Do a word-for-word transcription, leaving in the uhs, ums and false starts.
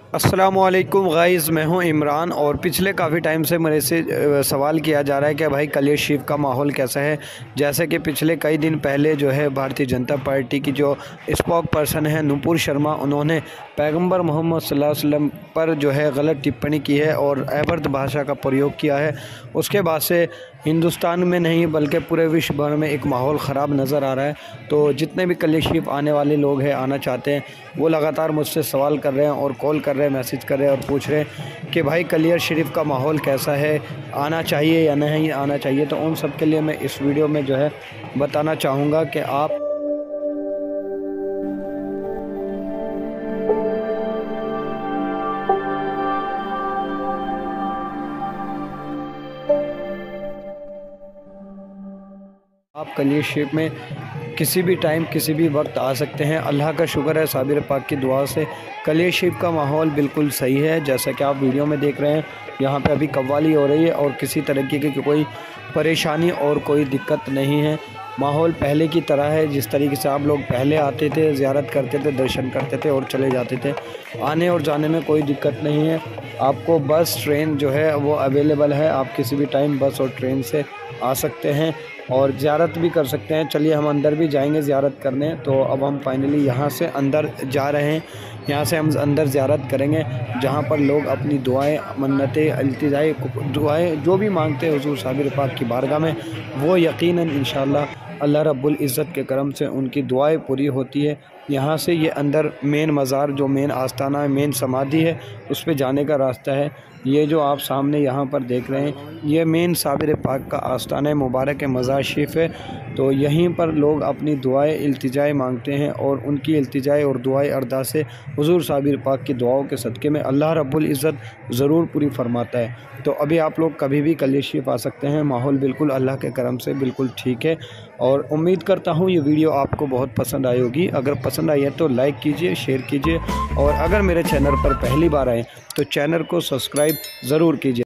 अस्सलामुअलैकुम गाइज़, मैं हूं इमरान। और पिछले काफ़ी टाइम से मेरे से सवाल किया जा रहा है कि भाई कलियर शरीफ का माहौल कैसा है। जैसे कि पिछले कई दिन पहले जो है भारतीय जनता पार्टी की जो स्पोक पर्सन है नुपुर शर्मा, उन्होंने पैगंबर मोहम्मद सल्लल्लाहु अलैहि वसल्लम पर जो है गलत टिप्पणी की है और ऐबर्द भाषा का प्रयोग किया है। उसके बाद से हिंदुस्तान में नहीं बल्कि पूरे विश्व भर में एक माहौल ख़राब नज़र आ रहा है। तो जितने भी कलियर शरीफ आने वाले लोग हैं, आना चाहते हैं, वो लगातार मुझसे सवाल कर रहे हैं और कॉल कर रहे हैं, मैसेज कर रहे हैं और पूछ रहे हैं कि भाई कलियर शरीफ का माहौल कैसा है, आना चाहिए या नहीं आना चाहिए। तो उन सब के लिए मैं इस वीडियो में जो है बताना चाहूँगा कि आप आप कलियर शरीफ में किसी भी टाइम किसी भी वक्त आ सकते हैं। अल्लाह का शुक्र है, साबिर पाक की दुआ से कलियर शरीफ का माहौल बिल्कुल सही है। जैसा कि आप वीडियो में देख रहे हैं, यहाँ पे अभी कव्वाली हो रही है और किसी तरीके की कोई परेशानी और कोई दिक्कत नहीं है। माहौल पहले की तरह है, जिस तरीके से आप लोग पहले आते थे, ज़ियारत करते थे, दर्शन करते थे और चले जाते थे। आने और जाने में कोई दिक्कत नहीं है। आपको बस ट्रेन जो है वो अवेलेबल है, आप किसी भी टाइम बस और ट्रेन से आ सकते हैं और ज़ियारत भी कर सकते हैं। चलिए हम अंदर भी जाएंगे ज़ियारत करने। तो अब हम फाइनली यहाँ से अंदर जा रहे हैं। यहाँ से हम अंदर ज़ियारत करेंगे, जहाँ पर लोग अपनी दुआएं, मन्नतें, इल्तिजाएं, दुआएं जो भी मांगते हैं हुज़ूर साबिर पाक की बारगाह में, वो यकीनन इंशाअल्लाह अल्लाह रब्बुल इज़्ज़त के करम से उनकी दुआएं पूरी होती है। यहाँ से ये अंदर मेन मज़ार, जो मेन आस्ताना है, मेन समाधि है, उस पे जाने का रास्ता है। ये जो आप सामने यहाँ पर देख रहे हैं, ये मेन साबिर पाक का आस्ताना मुबारक मज़ार शरीफ है। तो यहीं पर लोग अपनी दुआएं, इल्तिजाएं मांगते हैं और उनकी इल्तिजाएं और दुआएं अरदासें हुज़ूर साबिर पाक की दुआओं के सदक़े में अल्लाह रब्बुल इज़्ज़त ज़रूर पूरी फरमाता है। तो अभी आप लोग कभी भी कलियर शरीफ आ सकते हैं। माहौल बिल्कुल अल्लाह के करम से बिल्कुल ठीक है और उम्मीद करता हूँ ये वीडियो आपको बहुत पसंद आई होगी। अगर पसंद आई है तो लाइक कीजिए, शेयर कीजिए और अगर मेरे चैनल पर पहली बार आए तो चैनल को सब्सक्राइब ज़रूर कीजिए।